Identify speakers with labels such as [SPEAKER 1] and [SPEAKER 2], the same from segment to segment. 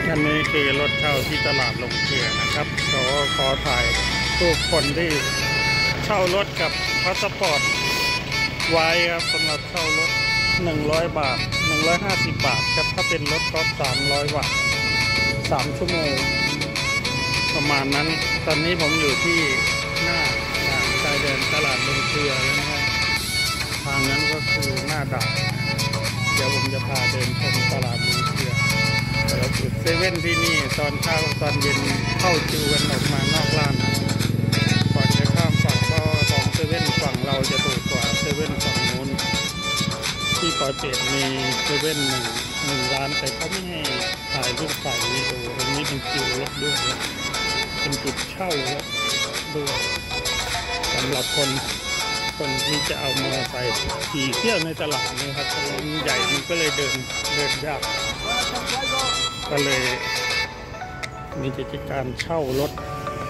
[SPEAKER 1] อันนี้คือรถเช่าที่ตลาดลงเกลือนะครับขอถ่ายรูปคนที่เช่ารถกับพาสปอร์ตไว้ครับสำหรับเช่ารถ100 บาท150 บาทครับถ้าเป็นรถก็300 บาท3 ชั่วโมงประมาณนั้นตอนนี้ผมอยู่ที่หน้าด่านชายแดนตลาดลงเกลือแล้วนะครับทางนั้นก็คือหน้าด่านเดี๋ยวผมจะพาเดินชมตลาดลงเกลือเราจุดเซเว่นที่นี่ตอนเช้าตอนเย็นเข้าคิวกันออกมานอกร้านก่อนจะข้ามฝั่งก็ของเซเว่นฝั่งเราจะถูกกว่าเซเว่นฝั่งนู้นที่ปอยเปรตมีเซเว่นหนึ่งร้านแต่เขาไม่ให้ถ่ายรูปถ่ายวีดีโอตรงนี้เป็นคิวรถด้วยเป็นจุดเช่ารถด้วยสำหรับคนที่จะเอามอเตอร์ไซค์ขี่เที่ยวในตลาดนะครับถนนใหญ่มันก็เลยเดินยากก็เลยมีกิจการเช่ารถ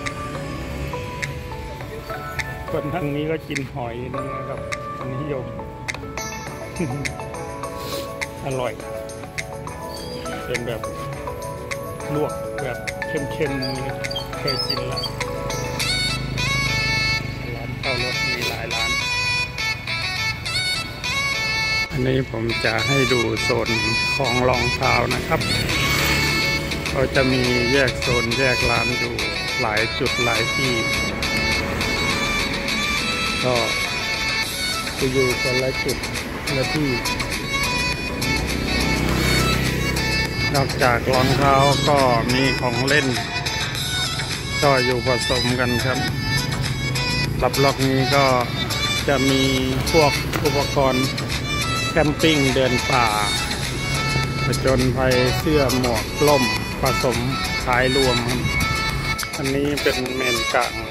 [SPEAKER 1] คนทางนี้ก็กินหอยนะครับนิยม อร่อยเป็นแบบลวกแบบเค็มๆเคยกินแล้วร้านเช่ารถมีหลายร้านอันนี้ผมจะให้ดูโซนของรองเท้านะครับเขาจะมีแยกโซนแยกร้านอยู่หลายจุดหลายที่ก็จะอยู่คนละจุดละที่นอกจากรองเท้าก็มีของเล่นก็อยู่ผสมกันครับรับล็อกนี้ก็จะมีพวกอุปกรณ์แคมปิ้งเดินป่าผจญภัยเสื้อหมวกล่มผสมขายรวมครับอันนี้เป็นเมนกลาง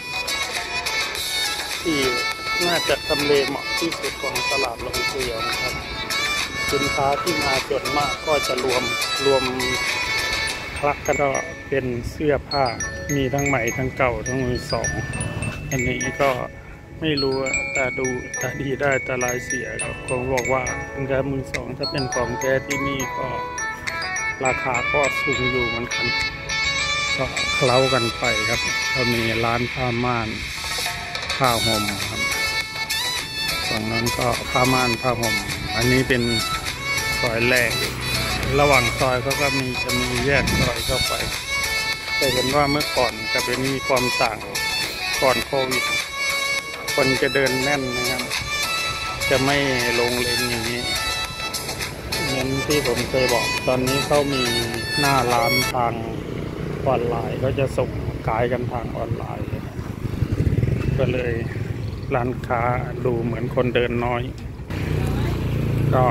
[SPEAKER 1] ที่น่าจะทำเลเหมาะที่สุดของตลาดลงเกลือนะครับสินค้าที่มาส่วนมากก็จะรวมคลักกันก็เป็นเสื้อผ้ามีทั้งใหม่ทั้งเก่าทั้งมือสองอันนี้ก็ไม่รู้แต่ดูแต่ดีได้แต่ลายเสียครับคงบอกว่าเป็นแค่มือสองถ้าเป็นของแท้ที่นี่ก็ราคาก็สูงอยู่เหมือนกันก็เคล้ากันไปครับก็มีร้านผ้าม่านผ้าห่มครับฝั่งนั้นก็ผ้าม่านผ้าห่มอันนี้เป็นซอยแรกระหว่างซอยเขาก็จะมีแยกซอยเข้าไปแต่เห็นว่าเมื่อก่อนกับเดี๋ยวนี้มีความต่างก่อนโควิดคนจะเดินแน่นนะครับจะไม่ลงเลนอย่างนี้เหมือนที่ผมเคยบอกตอนนี้เขามีหน้าร้านทางออนไลน์เขาจะส่งขายกันทางออนไลน์ก็เลยร้านค้าดูเหมือนคนเดินน้อยก็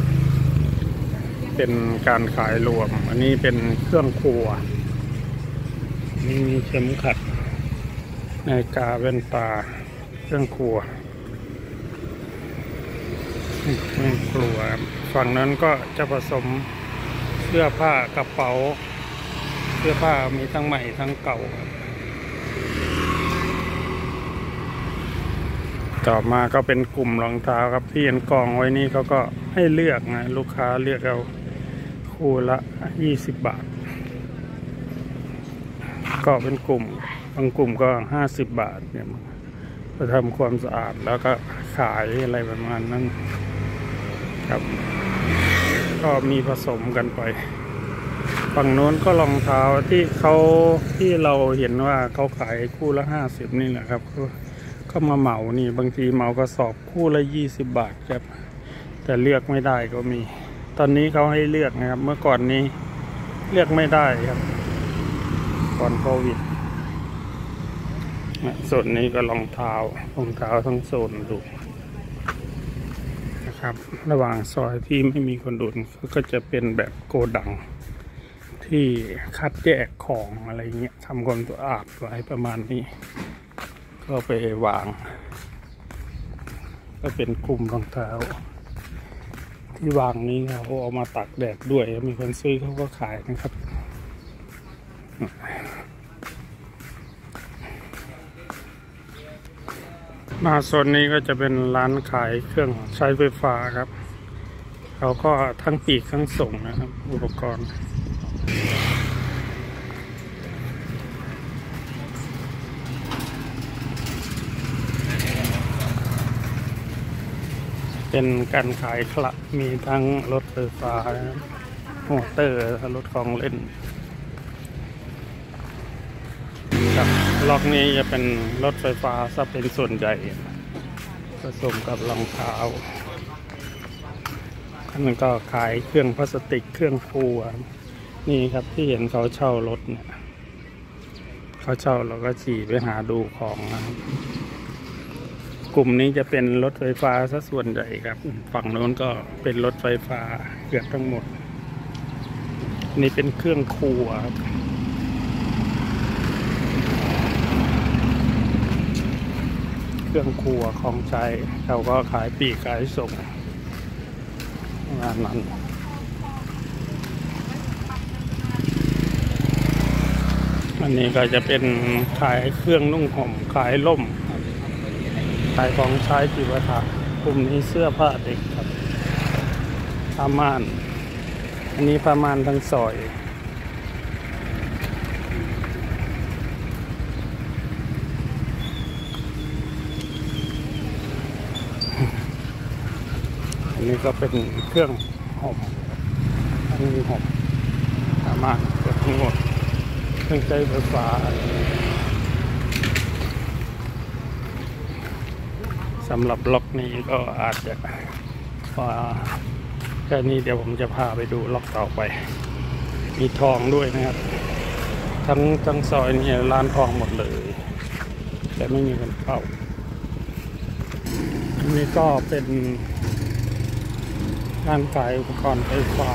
[SPEAKER 1] เป็นการขายรวมอันนี้เป็นเครื่องครัวนี่มีเข็มขัดนาฬิกาแว่นตาเครื่องครัวฝั่งนั้นก็จะผสมเสื้อผ้ากระเป๋าเสื้อผ้ามีทั้งใหม่ทั้งเก่าต่อมาก็เป็นกลุ่มรองเท้าครับที่เห็นกองไว้นี่เขาก็ให้เลือกนะลูกค้าเลือกเอาคู่ละ20 บาทก็เป็นกลุ่มบางกลุ่มก็50 บาทเนี่ยมาทำความสะอาดแล้วก็ขายอะไรประมาณนั้นครับก็มีผสมกันไปฝั่งโน้นก็รองเท้าที่เราเห็นว่าเขาขายคู่ละ50นี่แหละครับก็มาเหมานี่บางทีเหมากระสอบคู่ละ20 บาทครับแต่เลือกไม่ได้ก็มีตอนนี้เขาให้เลือกนะครับเมื่อก่อนนี้เลือกไม่ได้ครับก่อนโควิดส่วนนี้ก็รองเท้าทั้งโซนดูนะครับระหว่างซอยที่ไม่มีคนดูก็จะเป็นแบบโกดังที่คัดแยกของอะไรเงี้ยทำความสะอาดไว้ประมาณนี้ก็ไปวางก็เป็นกลุ่มรองเท้าที่วางนี้เขาเอามาตากแดดด้วยมีคนซื้อเขาก็ขายนะครับมาโซนนี้ก็จะเป็นร้านขายเครื่องใช้ไฟฟ้าครับเขาก็ทั้งปีกทั้งส่งนะครับอุปกรณ์เป็นการขายคละมีทั้งรถไฟฟ้ามอเตอร์รถของเล่นครับล็อกนี้จะเป็นรถไฟฟ้าซะเป็นส่วนใหญ่ผสมกับรองเท้ามันก็ขายเครื่องพลาสติกเครื่องครัวนี่ครับที่เห็นเขาเช่ารถเนี่ยเขาเช่าเราก็ขี่ไปหาดูของนะครับกลุ่มนี้จะเป็นรถไฟฟ้าซะส่วนใหญ่ครับฝั่งโน้นก็เป็นรถไฟฟ้าเกือบทั้งหมดนี่เป็นเครื่องครัวครับเครื่องครัวของใช้เขาก็ขายปลีกขายส่งงานนั้นอันนี้ก็จะเป็นขายเครื่องนุ่งห่มขายล่มขายของใช้จิปาถะกลุ่มนี้เสื้อผ้าเด็กครับผ้าม่านอันนี้ผ้าม่านทั้งซอยอันนี้ก็เป็นเครื่องห่มอันนี้ห่มผ้าม่านเกือบทั้งหมดเครื่องใช้ไฟฟ้าสำหรับล็อกนี้ก็อาจจะแค่นี้เดี๋ยวผมจะพาไปดูล็อกต่อไปมีทองด้วยนะครับทั้งซอยนี่ร้านทองหมดเลยแต่ไม่มีคนเข้าอันนี้ก็เป็นร้านขายอุปกรณ์ไฟฟ้า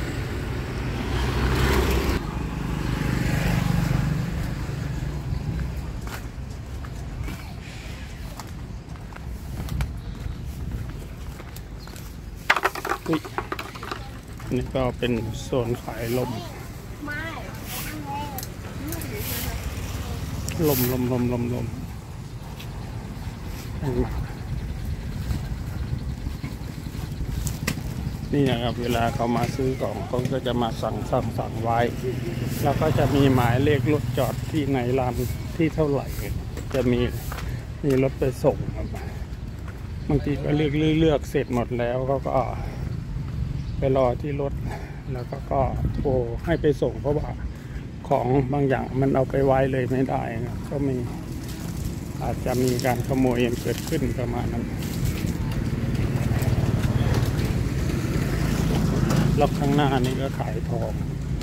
[SPEAKER 1] นี่ก็เป็นโซนขายลมนี่นะครับเวลาเขามาซื้อของเขาก็จะมาสั่งไว้แล้วก็จะมีหมายเลขรถจอดที่ไหนร้านที่เท่าไหร่จะมีรถไปส่งครับบางทีก็เลือกเสร็จหมดแล้วก็ไปรอที่รถแล้วก็โทรให้ไปส่งเพราะว่าของบางอย่างมันเอาไปไว้เลยไม่ได้นะก็อาจจะมีการขโมยเกิดขึ้นประมาณนั้นล็อกข้างหน้านี่ก็ขายทอง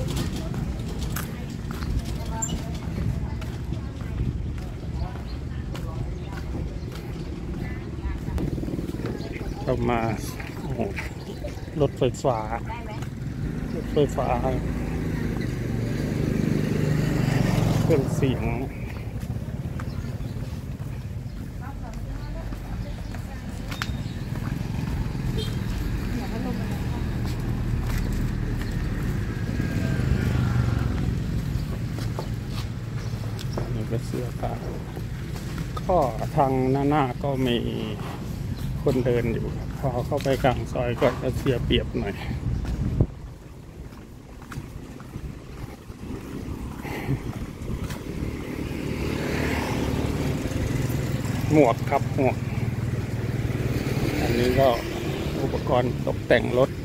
[SPEAKER 1] เข้ามารถไฟฟ้าเครื่องเสียงนี่ก็เสื้อผ้าก็ทางหน้าก็มีคนเดินอยู่พอเข้าไปกลางซอยก็จะเสียเปรียบหน่อยหมวกครับหมวกอันนี้ก็อุปกรณ์ตกแต่งรถ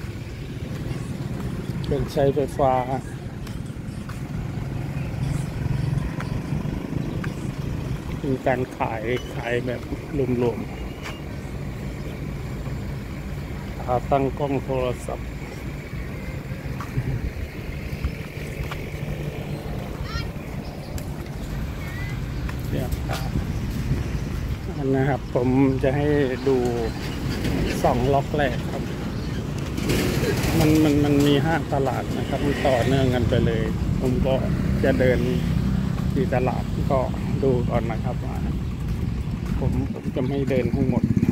[SPEAKER 1] เครื่องใช้ไฟฟ้ามีการขายแบบรวมๆขาตั้งกล้องโทรศัพท์นะครับผมจะให้ดู2ล็อกแรกครับมันมี5ตลาดนะครับมันต่อเนื่องกันไปเลยผมก็จะเดินที่ตลาดก็ดูก่อนนะครับว่าผมจะไม่เดินทั้งหมด